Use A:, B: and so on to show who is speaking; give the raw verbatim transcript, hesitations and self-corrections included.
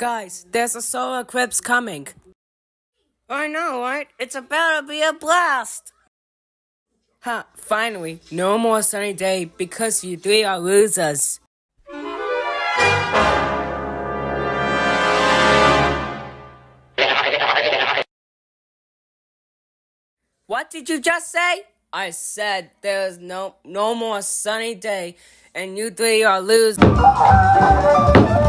A: Guys, there's a solar eclipse coming.
B: I know, right? It's about to be a blast!
A: Huh, finally, no more sunny day because you three are losers. What did you just say? I said there's no no more sunny day and you three are losers.